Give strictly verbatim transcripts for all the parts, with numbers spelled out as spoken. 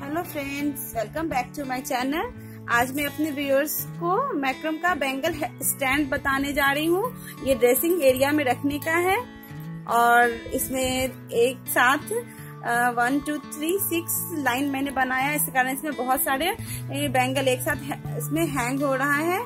Hello friends, welcome back to my channel. आज मैं अपने व्यूअर्स को मैक्रम का बैंगल स्टैंड बताने जा रही हूँ। ये ड्रेसिंग एरिया में रखने का है और इसमें एक साथ one two three six line मैंने बनाया, इस कारण इसमें बहुत सारे बैंगल एक साथ इसमें हैंग हो रहा है।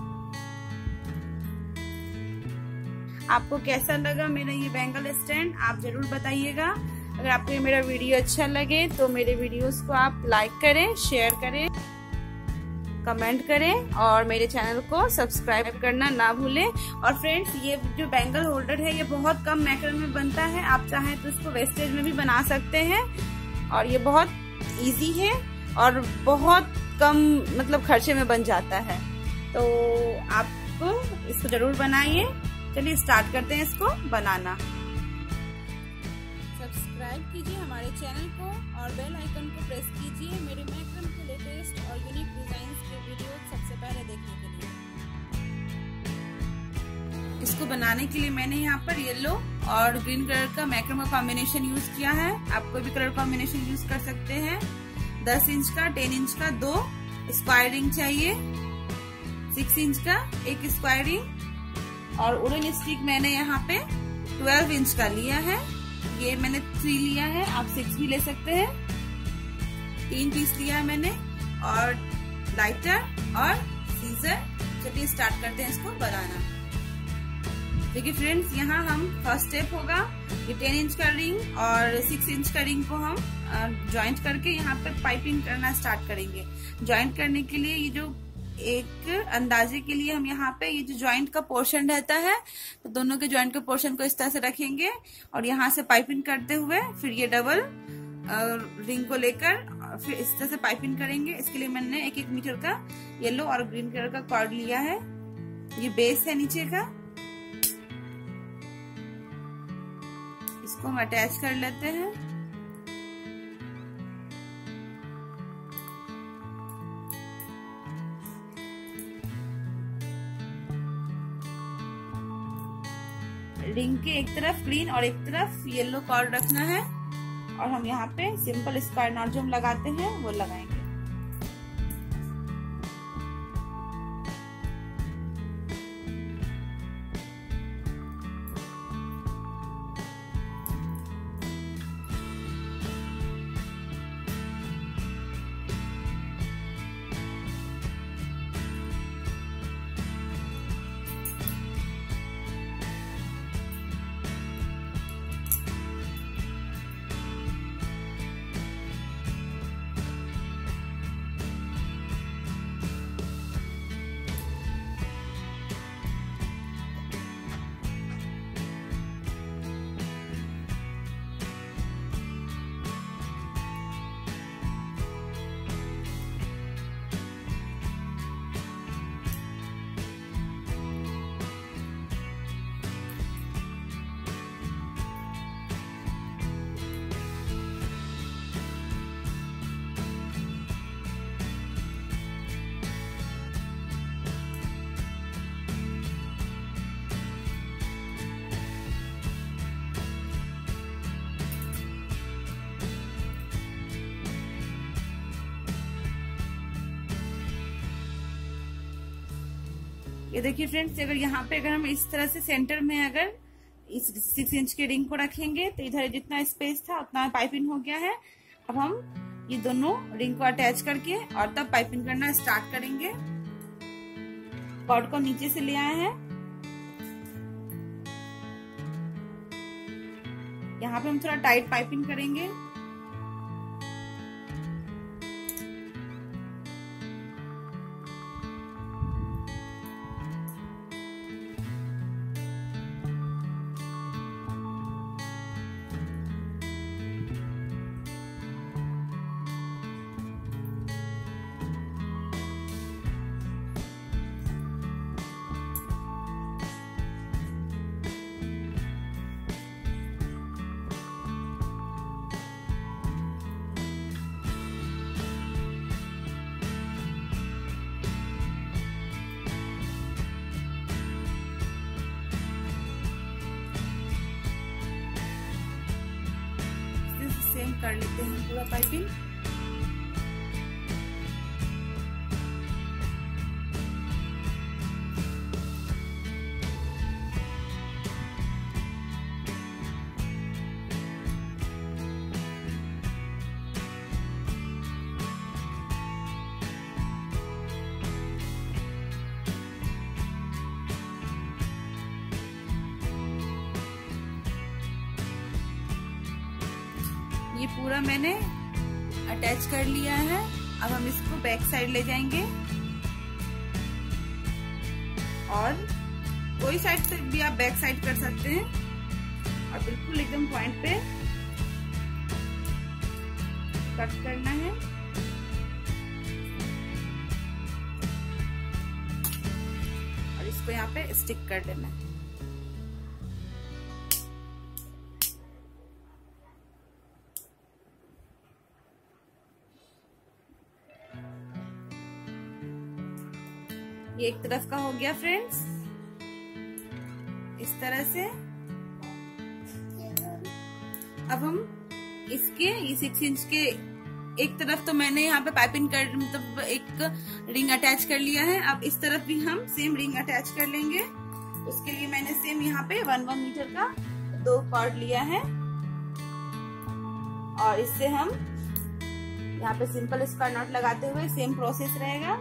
आपको कैसा लगा मेरा ये बैंगल स्टैंड, आप जरूर बताइएगा। अगर आपको ये मेरा वीडियो अच्छा लगे तो मेरे वीडियोस को आप लाइक करें, शेयर करें, कमेंट करें और मेरे चैनल को सब्सक्राइब करना ना भूलें। और फ्रेंड्स, ये जो बैंगल होल्डर है ये बहुत कम मैक्रम में बनता है। आप चाहें तो इसको वेस्टेज में भी बना सकते हैं और ये बहुत इजी है और बहुत कम मतलब खर्चे में बन जाता है। तो आप इसको जरूर बनाइए। चलिए स्टार्ट करते हैं इसको बनाना। सब्सक्राइब कीजिए हमारे चैनल को और बेल आइकन को प्रेस कीजिए मेरे मैक्रम के लेटेस्ट और यूनिक डिजाइन्स के वीडियो सबसे पहले देखने के लिए। इसको बनाने के लिए मैंने यहाँ पर येलो और ग्रीन कलर का मैक्रम का कॉम्बिनेशन यूज किया है। आप कोई भी कलर कॉम्बिनेशन यूज कर सकते हैं। दस इंच का, टेन इंच का दो स्क्वायर रिंग चाहिए, सिक्स इंच का एक स्क्वायर रिंग और वुडन स्टिक मैंने यहाँ पे ट्वेल्व इंच का लिया है। ये मैंने थ्री लिया है, आप सिक्स भी ले सकते हैं। तीन पीस लिया है मैंने और लाइटर और सीजर। चलिए स्टार्ट करते हैं इसको बनाना। देखिए फ्रेंड्स, यहाँ हम फर्स्ट स्टेप होगा ये टेन इंच का रिंग और सिक्स इंच का रिंग को हम ज्वाइंट करके यहाँ पे पाइपिंग करना स्टार्ट करेंगे। ज्वाइंट करने के लिए ये जो एक अंदाजे के लिए हम यहाँ पे ये जो ज्वाइंट का पोर्शन रहता है तो दोनों के ज्वाइंट के पोर्शन को इस तरह से रखेंगे और यहाँ से पाइपिंग करते हुए फिर ये डबल रिंग को लेकर फिर इस तरह से पाइपिंग करेंगे। इसके लिए मैंने एक एक मीटर का येलो और ग्रीन कलर का कॉर्ड लिया है। ये बेस है नीचे का, इसको हम अटैच कर लेते हैं। रिंग के एक तरफ ग्रीन और एक तरफ येलो कॉर्ड रखना है और हम यहाँ पे सिंपल स्क्वायर नॉट जो हम लगाते हैं वो लगाएंगे। ये देखिए फ्रेंड्स, अगर यहाँ पे अगर हम इस तरह से सेंटर में अगर इस सिक्स इंच के रिंग को रखेंगे तो इधर जितना स्पेस था उतना पाइपिंग हो गया है। अब हम ये दोनों रिंग को अटैच करके और तब पाइपिंग करना स्टार्ट करेंगे। कॉर्ड को नीचे से ले आए हैं, यहाँ पे हम थोड़ा टाइट पाइपिंग करेंगे। सेम कर लेते हैं पूरा पाइपिंग। ये पूरा मैंने अटैच कर लिया है। अब हम इसको बैक साइड ले जाएंगे और कोई साइड से भी आप बैक साइड कर सकते हैं और बिल्कुल एकदम पॉइंट पे कट करना है। और इसको यहाँ पे स्टिक कर देना है। ये एक तरफ का हो गया फ्रेंड्स, इस तरह से। अब हम इसके ये सिक्स इंच के एक तरफ तो मैंने यहाँ पे पाइपिंग कर मतलब एक रिंग अटैच कर लिया है। अब इस तरफ भी हम सेम रिंग अटैच कर लेंगे। उसके लिए मैंने सेम यहाँ पे वन वन मीटर का दो कॉर्ड लिया है और इससे हम यहाँ पे सिंपल स्क्वायर नॉट लगाते हुए सेम प्रोसेस रहेगा।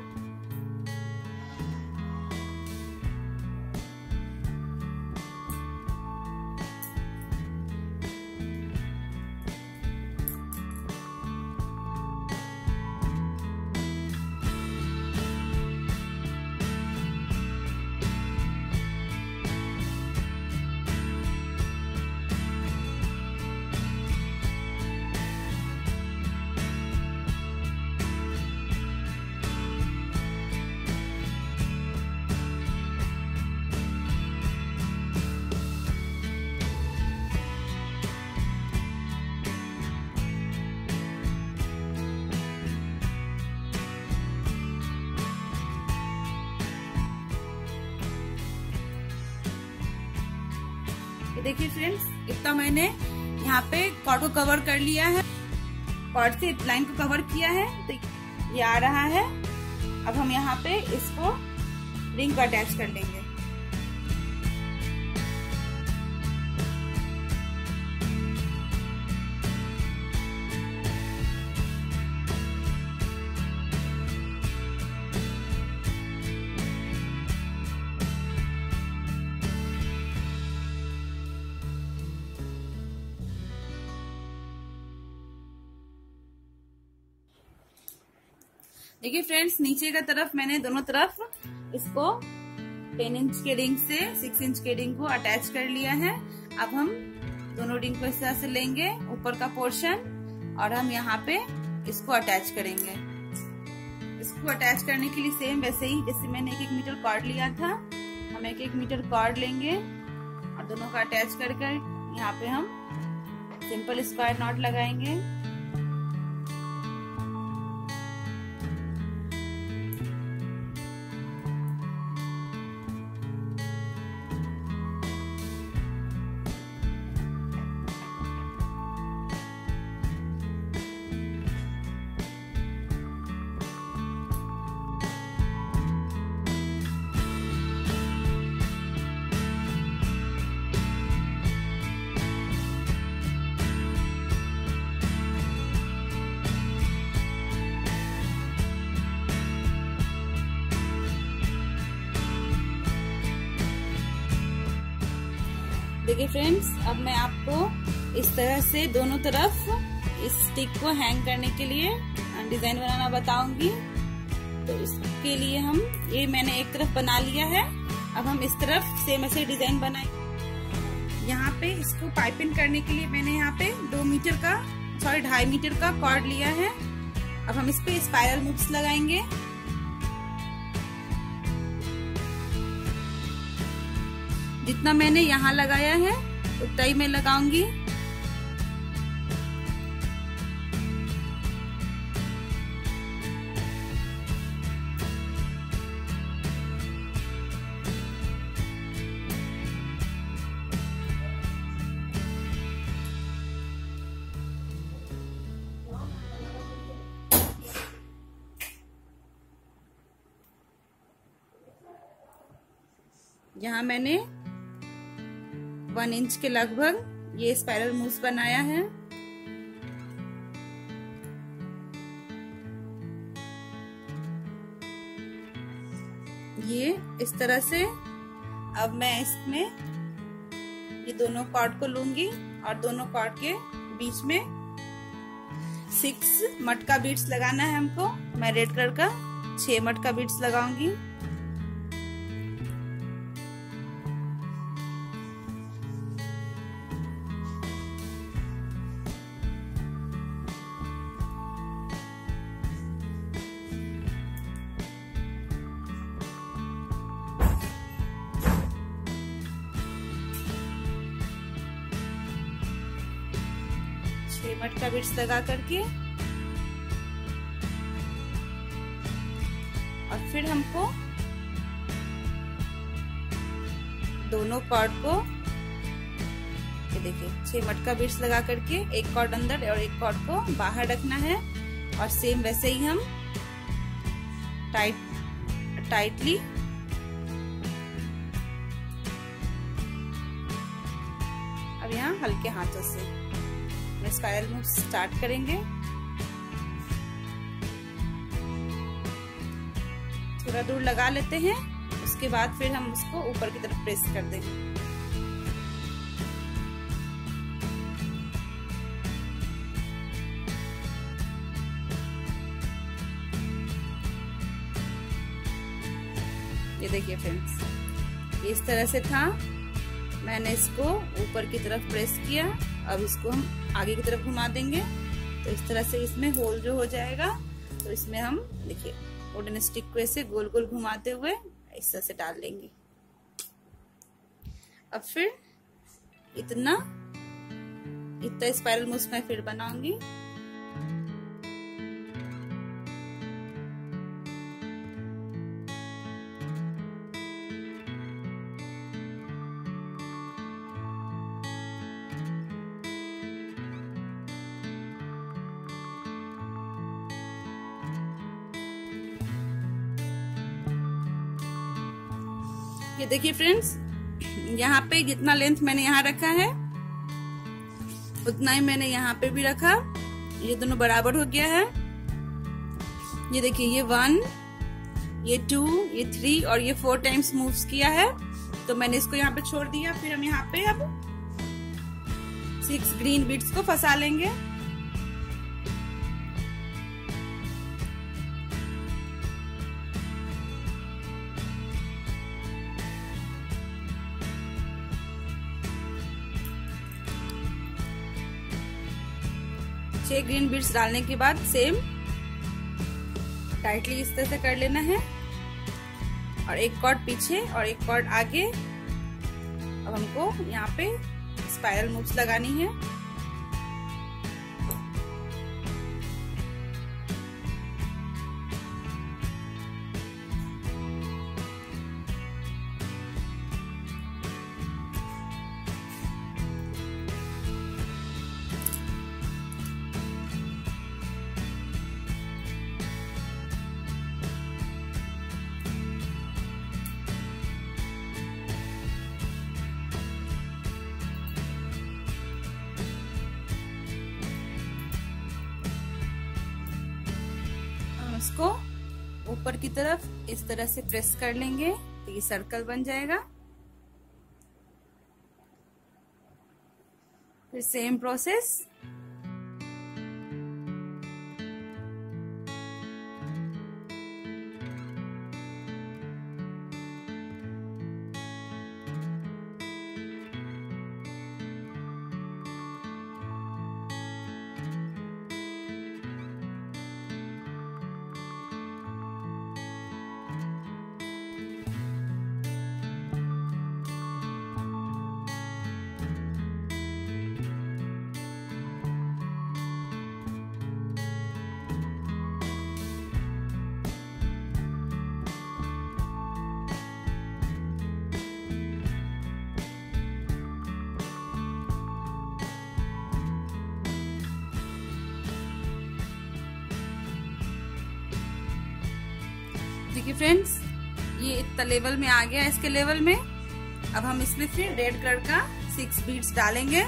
देखिए फ्रेंड्स, इतना मैंने यहाँ पे कॉर्ड को कवर कर लिया है, कॉर्ड से लाइन को कवर किया है तो ये आ रहा है। अब हम यहाँ पे इसको रिंग को अटैच कर लेंगे। देखिए फ्रेंड्स, नीचे का तरफ मैंने दोनों तरफ इसको टेन इंच के रिंग से सिक्स इंच के रिंग को अटैच कर लिया है। अब हम दोनों रिंग को इस तरह से लेंगे, ऊपर का पोर्शन, और हम यहाँ पे इसको अटैच करेंगे। इसको अटैच करने के लिए सेम वैसे ही जैसे मैंने एक एक मीटर कॉर्ड लिया था, हम एक एक मीटर कॉर्ड लेंगे और दोनों का अटैच कर कर यहाँ पे हम सिंपल स्क्वायर नॉट लगाएंगे। देखिए फ्रेंड्स, अब मैं आपको इस तरह से दोनों तरफ इस स्टिक को हैंग करने के लिए डिजाइन बनाना बताऊंगी। तो इसके लिए हम ये मैंने एक तरफ बना लिया है, अब हम इस तरफ सेम ऐसे डिजाइन बनाएंगे। यहाँ पे इसको पाइपिंग करने के लिए मैंने यहाँ पे दो मीटर का सॉरी ढाई मीटर का कॉर्ड लिया है। अब हम इस पे स्पाइरल मूव्स लगाएंगे। जितना मैंने यहाँ लगाया है उतना ही मैं लगाऊंगी। यहाँ मैंने वन इंच के लगभग ये स्पाइरल मूव्स बनाया है। ये इस तरह से। अब मैं इसमें ये दोनों कॉर्ड को लूंगी और दोनों कॉर्ड के बीच में सिक्स मटका बीट्स लगाना है हमको। मैं रेड कलर का छह मटका बीट्स लगाऊंगी। छह मटका बीट्स लगा करके और फिर हमको दोनों कॉर्ड को, ये देखिए छह मटका बीट्स लगा करके एक कॉर्ड अंदर और एक कॉर्ड को बाहर रखना है। और सेम वैसे ही हम टाइट टाइटली अब यहाँ हल्के हाथों से स्पाइरल मूव स्टार्ट करेंगे। थोड़ा दूर लगा लेते हैं, उसके बाद फिर हम उसको ऊपर की तरफ प्रेस कर देंगे। ये देखिए फ्रेंड्स, इस तरह से था। मैंने इसको ऊपर की तरफ प्रेस किया। अब इसको हम आगे की तरफ घुमा देंगे तो इस तरह से इसमें होल जो हो जाएगा। तो इसमें हम देखिए वुडन स्टिक को ऐसे गोल गोल घुमाते हुए इस तरह से डाल लेंगे। अब फिर इतना इतना स्पाइरल मूव्स मैं फिर बनाऊंगी। ये देखिए फ्रेंड्स, यहाँ पे जितना लेंथ मैंने यहाँ रखा है उतना ही मैंने यहाँ पे भी रखा। ये दोनों बराबर हो गया है। ये देखिए, ये वन, ये टू, ये थ्री और ये फोर टाइम्स मूव्स किया है। तो मैंने इसको यहाँ पे छोड़ दिया। फिर हम यहाँ पे अब सिक्स ग्रीन बीड्स को फंसा लेंगे। छह ग्रीन बीड्स डालने के बाद सेम टाइटली इस तरह से कर लेना है और एक कॉर्ड पीछे और एक कॉर्ड आगे। अब हमको यहाँ पे स्पाइरल मूव्स लगानी है। इसको ऊपर की तरफ इस तरह से प्रेस कर लेंगे तो ये सर्कल बन जाएगा। फिर सेम प्रोसेस। देखिए फ्रेंड्स, ये इतना लेवल में आ गया इसके लेवल में। अब हम इसमें फिर रेड कलर का सिक्स बीड्स डालेंगे।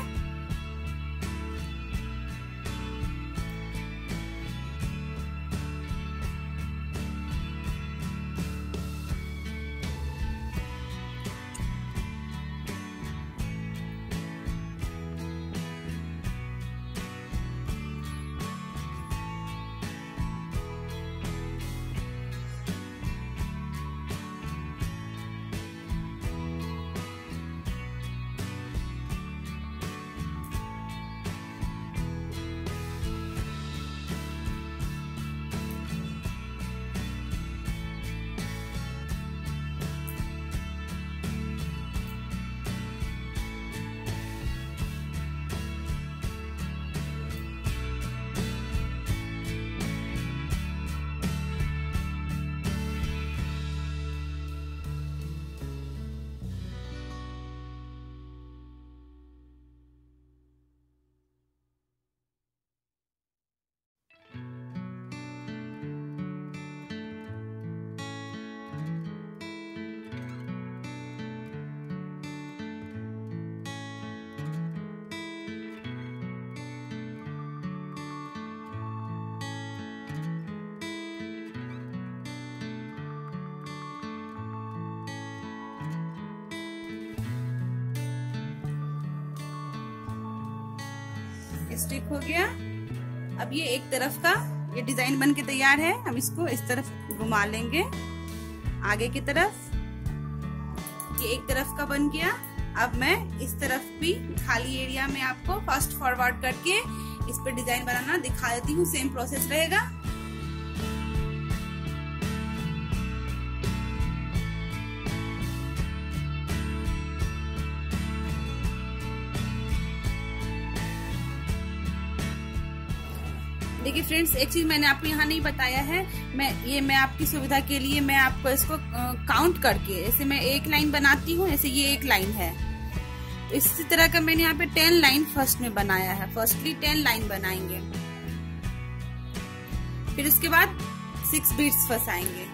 स्टिक हो गया। अब ये एक तरफ का ये डिजाइन बन के तैयार है। हम इसको इस तरफ घुमा लेंगे आगे की तरफ। ये एक तरफ का बन गया। अब मैं इस तरफ भी खाली एरिया में आपको फास्ट फॉरवर्ड करके इस पे डिजाइन बनाना दिखा देती हूँ। सेम प्रोसेस रहेगा। देखिए फ्रेंड्स, एक चीज मैंने आपको यहाँ नहीं बताया है। मैं ये मैं आपकी सुविधा के लिए मैं आपको इसको काउंट करके, जैसे मैं एक लाइन बनाती हूँ, ऐसे ये एक लाइन है, तो इसी तरह का मैंने यहाँ पे टेन लाइन फर्स्ट में बनाया है। फर्स्टली टेन लाइन बनाएंगे, फिर उसके बाद सिक्स बीट्स फंसाएंगे।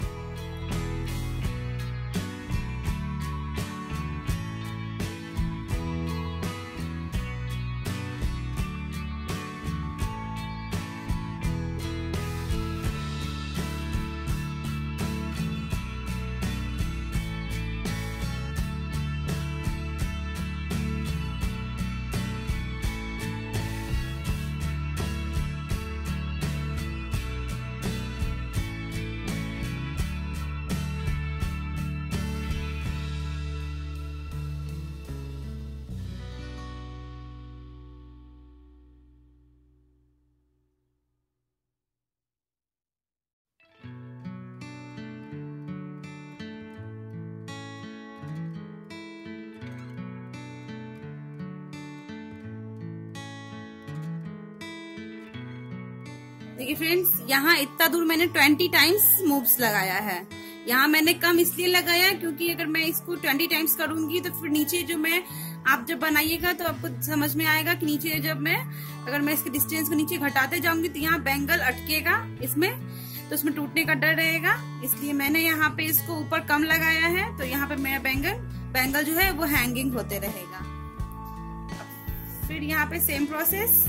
देखिए फ्रेंड्स, यहाँ इतना दूर मैंने ट्वेंटी टाइम्स मूव्स लगाया है। यहाँ मैंने कम इसलिए लगाया क्योंकि अगर मैं इसको ट्वेंटी टाइम्स करूंगी तो फिर नीचे जो मैं आप जब बनाइएगा तो आपको समझ में आएगा कि नीचे जब मैं अगर मैं इसके डिस्टेंस को नीचे घटाते जाऊंगी तो यहाँ बैंगल अटकेगा इसमें, तो इसमें टूटने का डर रहेगा। इसलिए मैंने यहाँ पे इसको ऊपर कम लगाया है, तो यहाँ पे मेरा बैंगल बैंगल जो है वो हैंगिंग होते रहेगा। फिर यहाँ पे सेम प्रोसेस।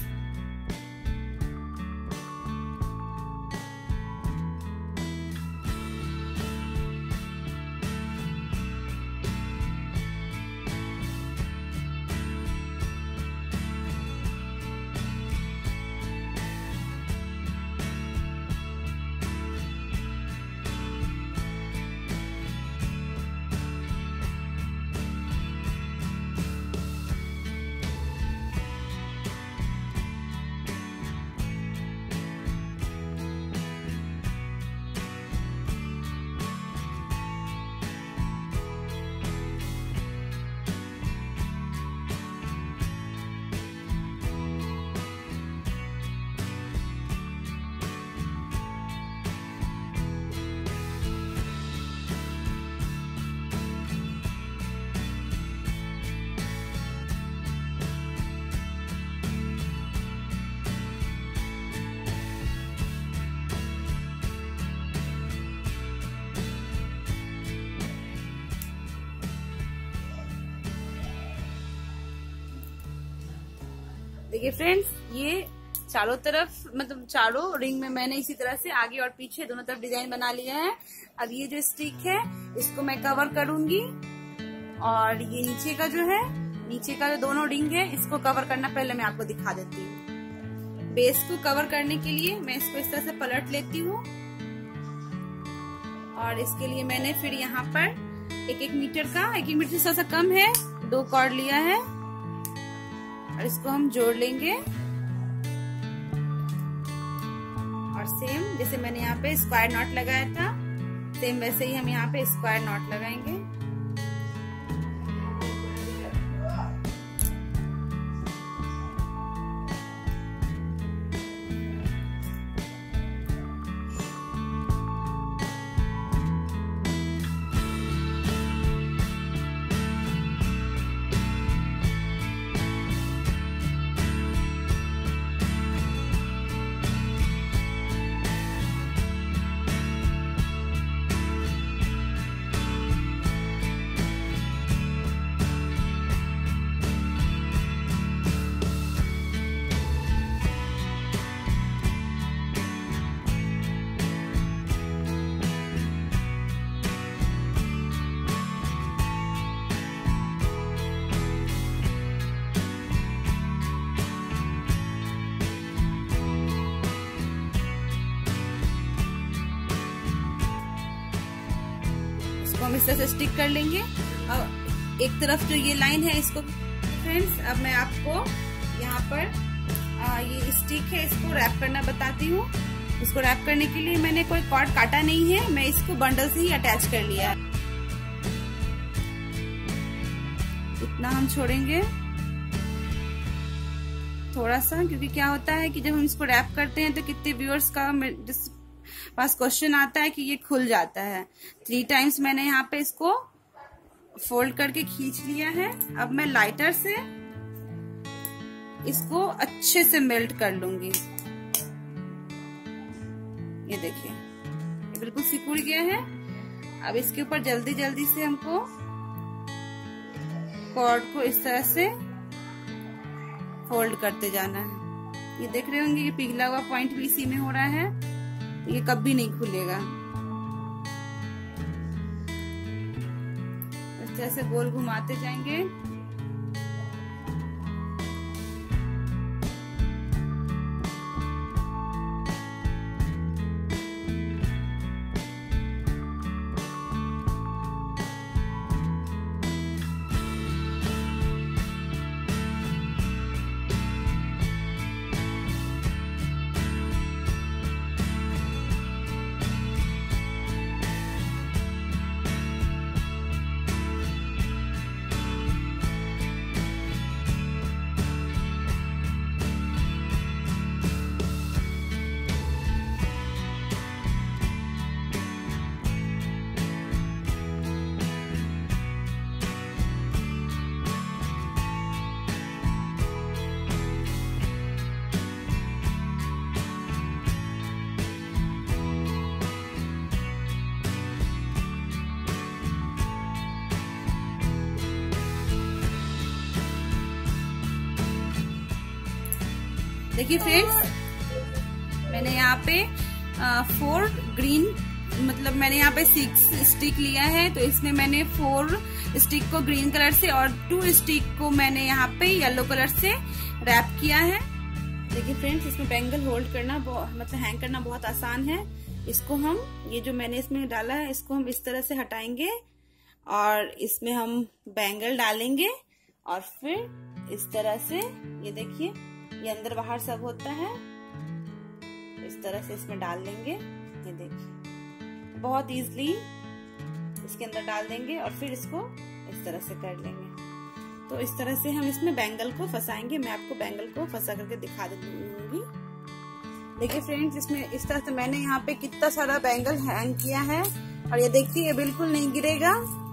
देखिए फ्रेंड्स, ये चारों तरफ मतलब चारों रिंग में मैंने इसी तरह से आगे और पीछे दोनों तरफ डिजाइन बना लिया है। अब ये जो स्टिक है इसको मैं कवर करूंगी, और ये नीचे का जो है नीचे का जो दोनों रिंग है इसको कवर करना पहले मैं आपको दिखा देती हूँ। बेस को कवर करने के लिए मैं इसको इस तरह से पलट लेती हूँ, और इसके लिए मैंने फिर यहाँ पर एक एक मीटर का एक एक मीटर से थोड़ा सा कम है दो कॉर्ड लिया है, और इसको हम जोड़ लेंगे। और सेम जैसे मैंने यहाँ पे स्क्वायर नॉट लगाया था, सेम वैसे ही हम यहाँ पे स्क्वायर नॉट लगाएंगे। हम इस तरह से स्टिक कर लेंगे। और एक तरफ जो ये लाइन है इसको फ्रेंड्स, अब मैं आपको यहाँ पर आ, ये स्टिक है इसको रैप करना बताती हूँ। इसको रैप करने के लिए मैंने कोई कॉर्ड काटा नहीं है, मैं इसको बंडल से ही अटैच कर लिया है। इतना हम छोड़ेंगे थोड़ा सा, क्योंकि क्या होता है कि जब हम इसको रैप करते हैं तो कितने व्यूअर्स का पास क्वेश्चन आता है कि ये खुल जाता है। थ्री टाइम्स मैंने यहाँ पे इसको फोल्ड करके खींच लिया है। अब मैं लाइटर से इसको अच्छे से मेल्ट कर लूंगी। ये देखिए ये बिल्कुल सिकुड़ गया है। अब इसके ऊपर जल्दी जल्दी से हमको कॉर्ड को इस तरह से फोल्ड करते जाना है। ये देख रहे होंगे ये पिघला हुआ पॉइंट भी इसी में हो रहा है, ये कभी नहीं खुलेगा। इस तरह से गोल घुमाते जाएंगे। देखिए फ्रेंड्स, मैंने यहाँ पे फोर ग्रीन मतलब मैंने यहाँ पे सिक्स स्टिक लिया है, तो इसमें मैंने फोर स्टिक को ग्रीन कलर से और टू स्टिक को मैंने यहाँ पे येलो कलर से रैप किया है। देखिए फ्रेंड्स, इसमें बैंगल होल्ड करना मतलब हैंग करना बहुत आसान है। इसको हम ये जो मैंने इसमें डाला है इसको हम इस तरह से हटाएंगे और इसमें हम बैंगल डालेंगे और फिर इस तरह से ये देखिए ये अंदर बाहर सब होता है, इस तरह से इसमें डाल देंगे। ये देखिए बहुत इजीली इसके अंदर डाल देंगे और फिर इसको इस तरह से कर लेंगे। तो इस तरह से हम इसमें बैंगल को फंसाएंगे। मैं आपको बैंगल को फंसा करके दिखा दूंगी। देखिए फ्रेंड्स, इसमें इस तरह से मैंने यहाँ पे कितना सारा बैंगल हैंग किया है और ये देखिए ये बिल्कुल नहीं गिरेगा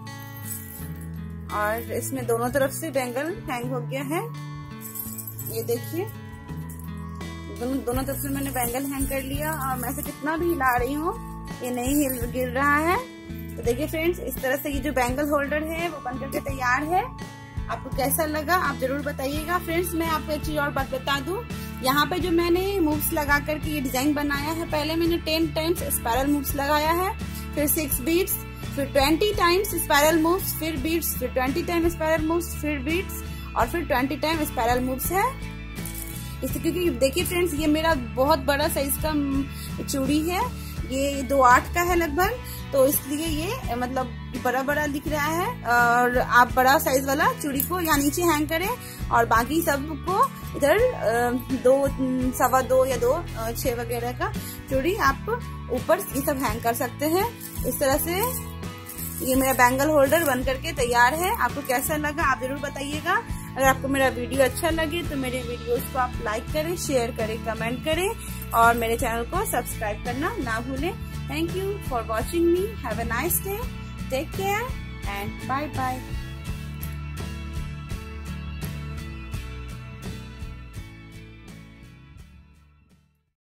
और इसमें दोनों तरफ से बैंगल हैंग हो गया है। ये देखिए दोनों दोनों तरफ से मैंने बैंगल हैंग कर लिया और मैं से कितना भी हिला रही हूँ ये नहीं हिल गिर रहा है। तो देखिए फ्रेंड्स, इस तरह से ये जो बैंगल होल्डर है वो बन करके तैयार है। आपको कैसा लगा आप जरूर बताइएगा। फ्रेंड्स, मैं आपको एक चीज और बात बता दूं, यहाँ पे जो मैंने मूव्स लगा करके ये डिजाइन बनाया है, पहले मैंने टेन टाइम्स स्पाइरल मूव्स लगाया है, फिर सिक्स बीट्स, फिर ट्वेंटी टाइम्स स्पाइरल मूव्स, फिर बीट्स, फिर ट्वेंटी टाइम स्पाइरल मूव्स, फिर बीट्स और फिर ट्वेंटी टाइम स्पाइरल मूव्स है। इससे क्योंकि देखिए फ्रेंड्स, ये मेरा बहुत बड़ा साइज का चूड़ी है, ये दो आठ का है लगभग, तो इसलिए ये मतलब बड़ा बड़ा दिख रहा है। और आप बड़ा साइज वाला चूड़ी को यहाँ नीचे हैंग करें और बाकी सबको इधर दो सवा दो या दो छह वगैरह का चूड़ी आप ऊपर ये सब हैंग कर सकते हैं। इस तरह से ये मेरा बैंगल होल्डर बन करके तैयार है। आपको कैसा लगा आप जरूर बताइएगा। अगर आपको मेरा वीडियो अच्छा लगे तो मेरे वीडियोस को आप लाइक करें, शेयर करें, कमेंट करें और मेरे चैनल को सब्सक्राइब करना ना भूलें। Thank you for watching me. Have a nice day, take care and bye bye.